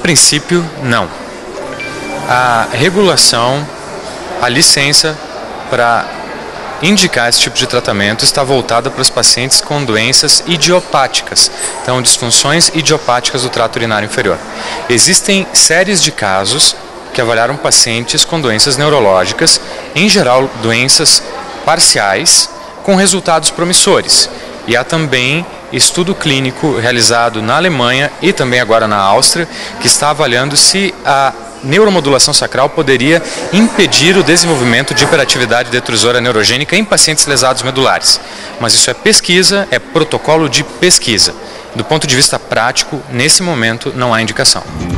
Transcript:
princípio, não. A regulação, a licença para indicar esse tipo de tratamento está voltada para os pacientes com doenças idiopáticas, então disfunções idiopáticas do trato urinário inferior. Existem séries de casos que avaliaram pacientes com doenças neurológicas, em geral doenças parciais, com resultados promissores. E há também estudo clínico realizado na Alemanha e também agora na Áustria, que está avaliando se a neuromodulação sacral poderia impedir o desenvolvimento de hiperatividade detrusora neurogênica em pacientes lesados medulares. Mas isso é pesquisa, é protocolo de pesquisa. Do ponto de vista prático, nesse momento não há indicação.